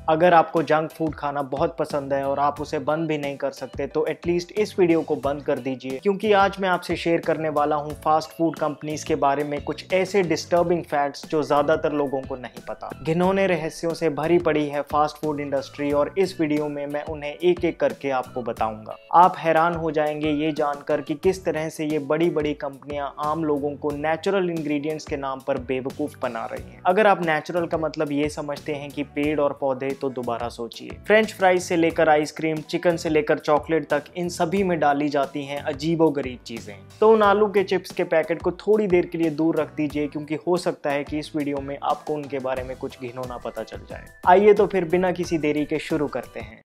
अगर आपको junk food खाना बहुत पसंद है और आप उसे बंद भी नहीं कर सकते तो एटलीस्ट इस वीडियो को बंद कर दीजिए, क्योंकि आज मैं आपसे शेयर करने वाला हूँ फास्ट फूड कंपनीज के बारे में कुछ ऐसे डिस्टर्बिंग फैक्ट्स जो ज्यादातर लोगों को नहीं पता। घिनौने रहस्यों से भरी पड़ी है फास्ट फूड इंडस्ट्री और इस वीडियो में मैं उन्हें एक एक करके आपको बताऊंगा। आप हैरान हो जाएंगे ये जानकर कि किस तरह से ये बड़ी बड़ी कंपनियां आम लोगों को नेचुरल इंग्रेडिएंट्स के नाम पर बेवकूफ बना रही हैं। अगर आप नेचुरल का मतलब ये समझते हैं कि पेड़ और पौधे, तो दोबारा सोचिए। फ्रेंच फ्राइज से लेकर आइसक्रीम, चिकन से लेकर चॉकलेट तक, इन सभी में डाली जाती हैं अजीबोगरीब चीजें। तो उन आलू के चिप्स के पैकेट को थोड़ी देर के लिए दूर रख दीजिए, क्योंकि हो सकता है कि इस वीडियो में आपको उनके बारे में कुछ घिनौना पता चल जाए। आइए तो फिर बिना किसी देरी के शुरू करते हैं।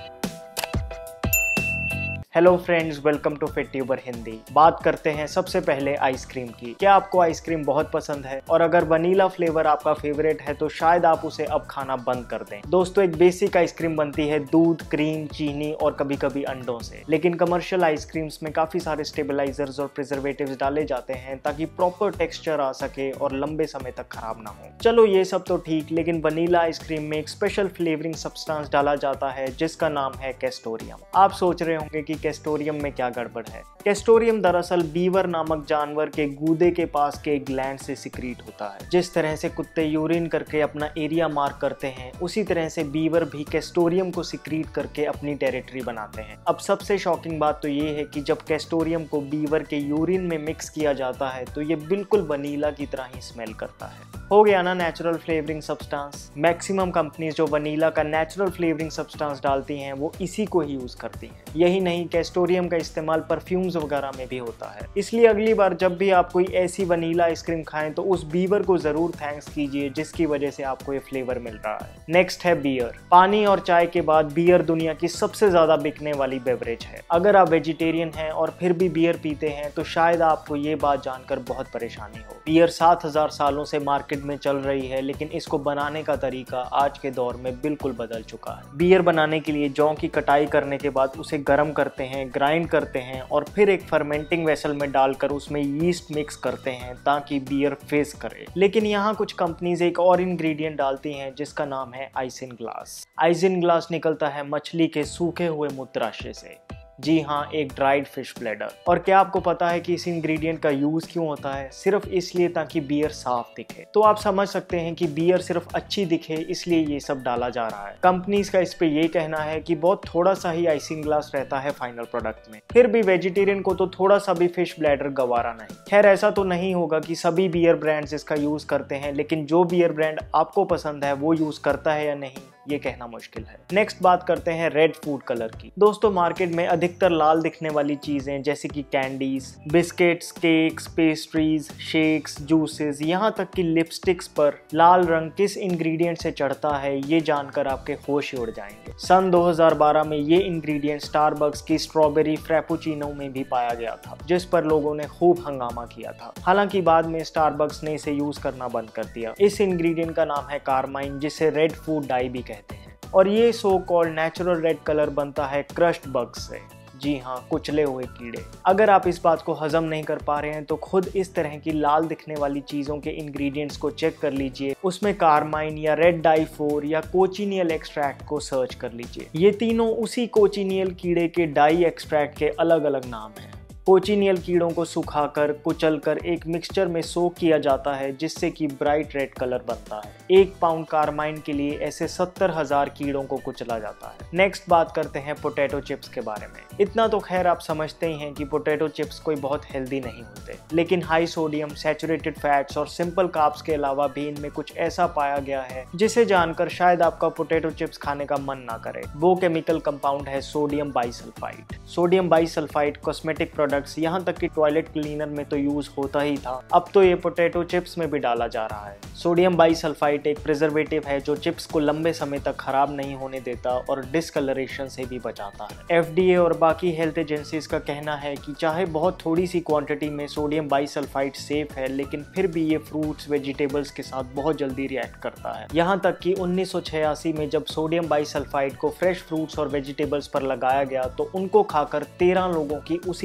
Hello friends, welcome to FitTuber Hindi. बात करते हैं सबसे पहले आइसक्रीम की। क्या आपको आइसक्रीम बहुत पसंद है? और अगर वनीला फ्लेवर आपका फेवरेट है तो शायद आप उसे अब खाना बंद कर दें। दोस्तों, एक बेसिक आइसक्रीम बनती है दूध, क्रीम, चीनी और कभी कभी अंडों से, लेकिन कमर्शियल आइसक्रीम्स में काफी सारे स्टेबलाइजर्स और प्रिजर्वेटिव्स डाले जाते हैं ताकि प्रॉपर टेक्सचर आ सके और लंबे समय तक खराब ना हो। चलो ये सब तो ठीक, लेकिन वनीला आइसक्रीम में एक स्पेशल फ्लेवरिंग सब्सटेंस डाला जाता है जिसका नाम है कैस्टोरियम। आप सोच रहे होंगे कि कैस्टोरियम में क्या गड़बड़ है। कैस्टोरियम दरअसल बीवर नामक जानवर के गूदे के पास के एक ग्लैंड से सिक्रीट होता है। जिस तरह से कुत्ते यूरिन करके अपना एरिया मार्क करते हैं, उसी तरह से बीवर भी कैस्टोरियम को सिक्रीट करके अपनी टेरिटरी बनाते हैं। अब सबसे शॉकिंग बात तो ये है कि जब कैस्टोरियम को बीवर के यूरिन में मिक्स किया जाता है तो ये बिल्कुल वनीला की तरह ही स्मेल करता है। हो गया ना natural flavouring substance. Maximum companies जो वनीला का नेचुरल फ्लेवरिंग सब्सटेंस डालती हैं वो इसी को ही यूज करती हैं। यही नहीं, कैस्टोरियम का इस्तेमाल परफ्यूम्स वगैरह में भी होता है। इसलिए अगली बार जब भी आप कोई ऐसी वनीला आइसक्रीम खाएं तो उस बीवर को जरूर थैंक्स कीजिए जिसकी वजह से आपको ये फ्लेवर मिल रहा है। नेक्स्ट है बियर। पानी और चाय के बाद बियर दुनिया की सबसे ज्यादा बिकने वाली बेवरेज है। अगर आप वेजिटेरियन हैं और फिर भी बियर पीते हैं तो शायद आपको ये बात जानकर बहुत परेशानी हो। बियर 7000 सालों से मार्केट में चल रही है, लेकिन इसको बनाने का तरीका आज के दौर में बिल्कुल बदल चुका है। बियर बनाने के लिए जौ की कटाई करने के बाद उसे गर्म करते हैं, ग्राइंड करते हैं और फिर एक फर्मेंटिंग वेसल में डालकर उसमें यीस्ट मिक्स करते हैं ताकि बियर फेस करे। लेकिन यहाँ कुछ कंपनीज एक और इंग्रेडिएंट डालती हैं जिसका नाम है आइसिनग्लास। आइसिनग्लास निकलता है मछली के सूखे हुए मूत्राशय से। जी हाँ, एक ड्राइड फिश ब्लैडर। और क्या आपको पता है कि इस इंग्रेडिएंट का यूज क्यों होता है? सिर्फ इसलिए ताकि बियर साफ दिखे। तो आप समझ सकते हैं कि बियर सिर्फ अच्छी दिखे इसलिए ये सब डाला जा रहा है। कंपनीज का इस पे ये कहना है कि बहुत थोड़ा सा ही आइसिंग ग्लास रहता है फाइनल प्रोडक्ट में। फिर भी वेजिटेरियन को तो थोड़ा सा भी फिश ब्लैडर गवारा नहीं। खैर, ऐसा तो नहीं होगा कि सभी बियर ब्रांड्स इसका यूज करते हैं, लेकिन जो बियर ब्रांड आपको पसंद है वो यूज करता है या नहीं ये कहना मुश्किल है। नेक्स्ट बात करते हैं रेड फूड कलर की। दोस्तों, मार्केट में अधिकतर लाल दिखने वाली चीजें जैसे कि candies, biscuits, cakes, pastries, shakes, juices, यहाँ तक कि लिपस्टिक्स पर लाल रंग किस इंग्रेडिएंट से चढ़ता है ये जानकर आपके होश उड़ जाएंगे। सन 2012 में ये इंग्रेडिएंट स्टारबक्स की स्ट्रॉबेरी फ्रेपुचिनो में भी पाया गया था, जिस पर लोगों ने खूब हंगामा किया था। हालांकि बाद में स्टारबक्स ने इसे यूज करना बंद कर दिया। इस इंग्रेडिएंट का नाम है कार्माइन, जिसे रेड फूड डाई भी कहते हैं। और ये so called natural red colour बनता है क्रश्ड बग्स से। जी हाँ, कुचले हुए कीड़े। अगर आप इस बात को हजम नहीं कर पा रहे हैं तो खुद इस तरह की लाल दिखने वाली चीजों के इंग्रेडिएंट्स को चेक कर लीजिए। उसमें कार्माइन या रेड डाई 4 या कोचिनियल एक्सट्रैक्ट को सर्च कर लीजिए। ये तीनों उसी कोचिनियल कीड़े के डाई एक्सट्रैक्ट के अलग अलग नाम हैं। कोचिनियल कीड़ों को सुखाकर कुचलकर एक मिक्सचर में सोक किया जाता है जिससे कि ब्राइट रेड कलर बनता है। 1 पाउंड कार्माइन के लिए ऐसे 70,000 कीड़ों को कुचला जाता है। नेक्स्ट बात करते हैं पोटैटो चिप्स के बारे में। इतना तो खैर आप समझते ही हैं कि पोटैटो चिप्स कोई बहुत हेल्दी नहीं होते, लेकिन हाई सोडियम, सैचुरेटेड फैट्स और सिंपल कार्ब्स के अलावा भी इनमें कुछ ऐसा पाया गया है जिसे जानकर शायद आपका पोटैटो चिप्स खाने का मन ना करे। वो केमिकल कंपाउंड है sodium bisulphide. Sodium bisulphide cosmetic product, यहाँ तक कि टॉयलेट क्लीनर में तो यूज होता ही था, अब तो ये पोटैटो चिप्स में भी डाला जा रहा है। सोडियम बाइसल्फाइड एक प्रिजर्वेटिव है जो चिप्स को लंबे समय तक खराब नहीं होने देता और डिस्कलरेशन से भी बचाता है। FDA और बाकी हेल्थ एजेंसीज का कहना है कि चाहे बहुत थोड़ी सी क्वांटिटी में सोडियम बाइसल्फाइड सेफ है, लेकिन फिर भी ये फ्रूट्स, वेजिटेबल्स के साथ बहुत जल्दी रिएक्ट करता है। यहाँ तक कि 1986 में जब सोडियम बाइसल्फाइड को फ्रेश फ्रूट्स और वेजिटेबल्स पर लगाया गया तो उनको खाकर 13 लोगों की उसी वक्त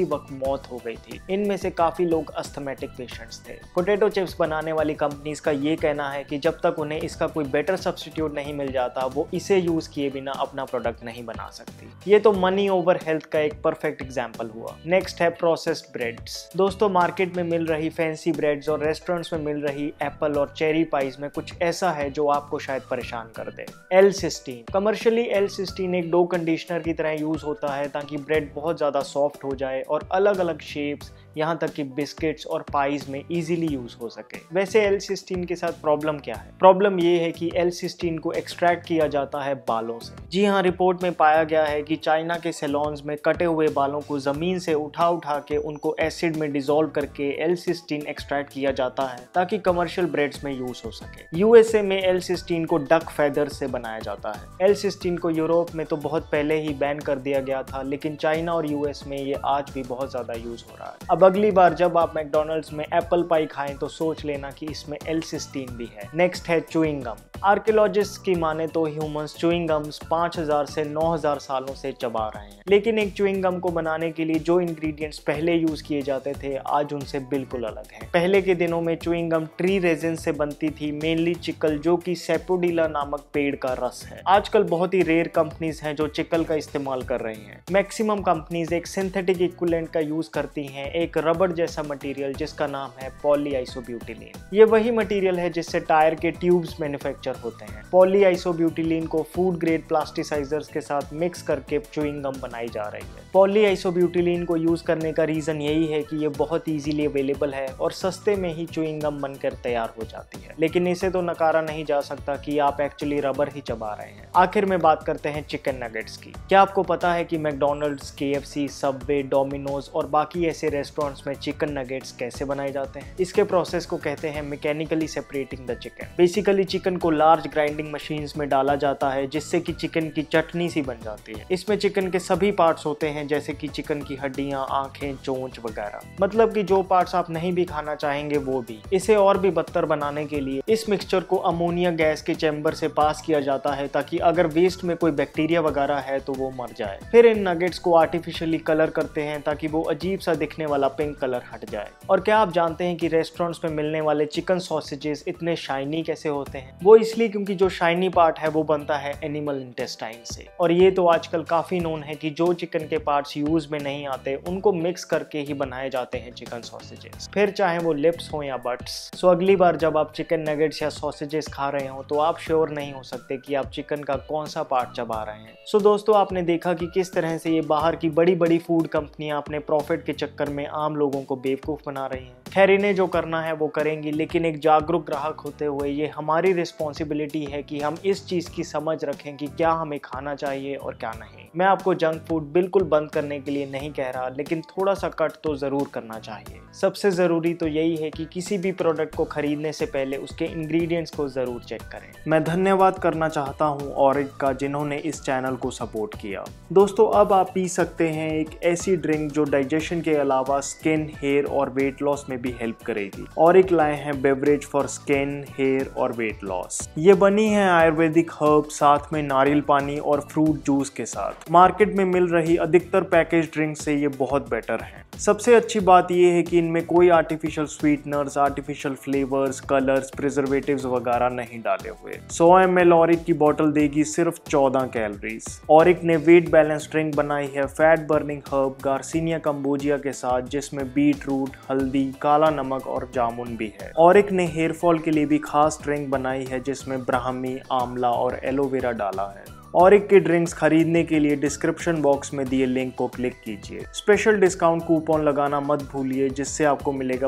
मौत हो गई थी। इनमें से काफी लोग अस्थमेटिक पेशेंट्स थे। पोटैटो चिप्स बनाने वाली कंपनीज का ये कहना है कि जब तक उन्हें इसका कोई बेटर सब्स्टिट्यूट नहीं मिल जाता वो इसे यूज किए बिना अपना प्रोडक्ट नहीं बना सकती। ये तो मनी ओवर हेल्थ का एक परफेक्ट एग्जाम्पल हुआ। नेक्स्ट है प्रोसेस्ड ब्रेड्स। दोस्तों, मार्केट में मिल रही फैंसी ब्रेड्स और रेस्टोरेंट्स में मिल रही एप्पल और चेरी पाइज में कुछ ऐसा है जो आपको शायद परेशाान कर दे। L-सिस्टीन। कमर्शियली L-सिस्टीन एक डो कंडीशनर की तरह यूज होता है ताकि ब्रेड बहुत ज्यादा सॉफ्ट हो जाए और अलग अलग शेप्स, यहाँ तक कि बिस्किट्स और पाइज में इजीली यूज हो सके। वैसे L-सिस्टीन के साथ प्रॉब्लम क्या है? प्रॉब्लम ये है कि L-सिस्टीन को एक्सट्रैक्ट किया जाता है बालों से। जी हाँ, रिपोर्ट में पाया गया है कि चाइना के सैलून्स में कटे हुए बालों को जमीन से उठा के उनको एसिड में डिसॉल्व करके L-सिस्टीन एक्सट्रैक्ट किया जाता है ताकि कमर्शियल ब्रेड्स में यूज हो सके। यूएसए में L-सिस्टीन को डक फेदर्स से बनाया जाता है। L-सिस्टीन को यूरोप में तो बहुत पहले ही बैन कर दिया गया था, लेकिन चाइना और यूएस में ये आज भी बहुत ज्यादा यूज हो रहा है। अब अगली बार जब आप मैकडॉनल्ड्स में एप्पल पाई खाएं तो सोच लेना कि इसमें L-सिस्टीन भी है। नेक्स्ट है च्यूइंग गम। आर्कियोलॉजिस्ट की माने तो ह्यूमंस च्यूइंग गम्स 5000 से 9000 सालों से चबा रहे हैं, लेकिन एक च्यूइंग गम को बनाने के लिए जो इंग्रेडिएंट्स पहले यूज किए जाते थे आज उनसे बिल्कुल अलग हैं। पहले के दिनों में च्यूइंग गम ट्री रेजिन से बनती थी, मेनली चिकल, जो कि सेपोडिला नामक पेड़ का रस है। आजकल बहुत ही रेयर कंपनीज हैं जो चिकल का इस्तेमाल कर रही हैं। मैक्सिमम कंपनीज एक सिंथेटिक इक्विवेलेंट का यूज करती हैं, एक रबड़ जैसा मटेरियल जिसका नाम है पॉलीआइसोब्यूटिलीन। ये वही मटेरियल है जिससे टायर के ट्यूब्स मैन्युफैक्चर होते हैं। पॉलीआइसोब्यूटिलीन को फूड ग्रेड प्लास्टिसाइजर्स के साथ मिक्स करके च्यूइंग गम बनाई जा रही है। पॉलीआइसोब्यूटिलीन को यूज करने का रीजन यही है कि ये बहुत इजीली अवेलेबल है और सस्ते में ही च्यूइंग गम बनकर तैयार हो जाती है, लेकिन इसे तो नकारा नहीं जा सकता कि आप एक्चुअली रबर ही चबा रहे हैं। आखिर में बात करते हैं चिकन नगेट्स की। क्या आपको पता है कि मैकडॉनल्ड्स, KFC, सबवे, डोमिनोज और बाकी ऐसे रेस्टोरेंट्स में चिकन नगेट्स कैसे बनाए जाते हैं? इसके प्रोसेस को कहते हैं mechanically separating the chicken. Basically chicken को लार्ज ग्राइंडिंग मशीन्स में डाला जाता है जिससे कि चिकन की चटनी सी बन जाती है। इसमें चिकन के सभी पार्ट्स होते हैं जैसे कि चिकन की हड्डियां, आंखें, चोंच वगैरह, मतलब कि जो पार्ट्स आप नहीं भी खाना चाहेंगे वो भी। इसे और भी बदतर बनाने के लिए इस मिक्सचर को अमोनिया गैस के चैम्बर से पास किया जाता है ताकि अगर वेस्ट में कोई बैक्टीरिया वगैरह है तो वो मर जाए। फिर इन नगेट्स को आर्टिफिशियली कलर करते हैं ताकि वो अजीब सा दिखने वाला पिंक कलर हट जाए। और क्या आप जानते हैं कि रेस्टोरेंट्स में मिलने वाले चिकन सॉसेजेस इतने शाइनी कैसे होते हैं? वो इसलिए क्योंकि जो शाइनी पार्ट है वो बनता है एनिमल इंटेस्टाइन से। और ये तो आजकल काफी नोन है कि जो चिकन के पार्ट्स यूज में नहीं आते उनको मिक्स करके ही बनाए जाते हैं चिकन सॉसेजेस, फिर चाहे वो लिप्स हो या बट्स। सो अगली बार जब आप चिकन नगेट्स या सॉसेजेस खा रहे हो तो आप श्योर नहीं हो सकते कि आप चिकन का कौन सा पार्ट चबा रहे हैं। सो दोस्तों, आपने देखा कि किस तरह से ये बाहर की बड़ी बड़ी फूड कंपनियां अपने प्रॉफिट के चक्कर में आम लोगों को बेवकूफ बना रही हैं। खैर, इन्हें जो करना है वो करेंगी, लेकिन एक जागरूक ग्राहक होते हुए ये हमारी रिस्पॉन्सिबिलिटी है कि हम इस चीज की समझ रखें कि क्या हमें खाना चाहिए और क्या नहीं। मैं आपको जंक फूड बिल्कुल बंद करने के लिए नहीं कह रहा, लेकिन थोड़ा सा कट तो जरूर करना चाहिए। सबसे जरूरी तो यही है कि किसी भी प्रोडक्ट को खरीदने से पहले उसके इंग्रेडिएंट्स को जरूर चेक करें। मैं धन्यवाद करना चाहता हूं ऑरिक का, जिन्होंने इस चैनल को सपोर्ट किया। दोस्तों, अब आप पी सकते हैं एक ऐसी ड्रिंक जो डाइजेशन के अलावा स्किन, हेयर और वेट लॉस में भी हेल्प करेगी। ऑरिक लाए हैं बेवरेज फॉर स्किन, हेयर और वेट लॉस। ये बनी है आयुर्वेदिक हर्ब, साथ में नारियल पानी और फ्रूट जूस के साथ। मार्केट में मिल रही अधिकतर पैकेज ड्रिंक से ये बहुत बेटर है। सबसे अच्छी बात यह है कि इनमें कोई artificial sweeteners, artificial flavours, colours, preservatives वगैरह नहीं डाले हुए। 100 ml ऑरिक की बोतल देगी सिर्फ 14 कैलोरीज। ऑरिक ने वेट बैलेंस ड्रिंक बनाई है fat burning herb garcinia cambogia के साथ, जिसमें बीट रूट, हल्दी, काला नमक और जामुन भी है। ऑरिक ने हेयर फॉल के लिए भी खास ड्रिंक बनाई है जिसमें ब्राह्मी, आंवला और एलोवेरा डाला है। ऑरिक की ड्रिंक्स खरीदने के लिए डिस्क्रिप्शन बॉक्स में दिए लिंक को क्लिक कीजिए। स्पेशल डिस्काउंट कूपन लगाना मत भूलिए, जिससे आपको मिलेगा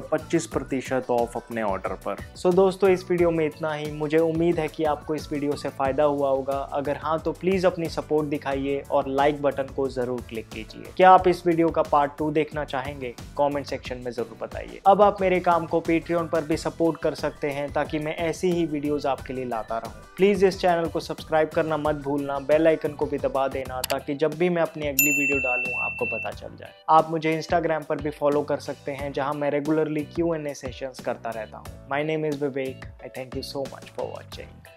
25% ऑफ अपने ऑर्डर पर। सो दोस्तों, इस वीडियो में इतना ही। मुझे उम्मीद है कि आपको इस वीडियो से फायदा हुआ होगा। अगर हाँ तो प्लीज अपनी सपोर्ट दिखाइए और लाइक बटन को जरूर क्लिक कीजिए। क्या आप इस वीडियो का पार्ट 2 देखना चाहेंगे? कॉमेंट सेक्शन में जरूर बताइए। अब आप मेरे काम को पेट्रियन पर भी सपोर्ट कर सकते हैं ताकि मैं ऐसी ही वीडियोज आपके लिए लाता रहूँ। प्लीज इस चैनल को सब्सक्राइब करना मत भूलना, बेल आइकन को भी दबा देना ताकि जब भी मैं अपनी अगली वीडियो डालूं आपको पता चल जाए। आप मुझे इंस्टाग्राम पर भी फॉलो कर सकते हैं, जहां मैं रेगुलरली Q&A सेशंस करता रहता हूं। My name is Vivek. I thank you so much for watching.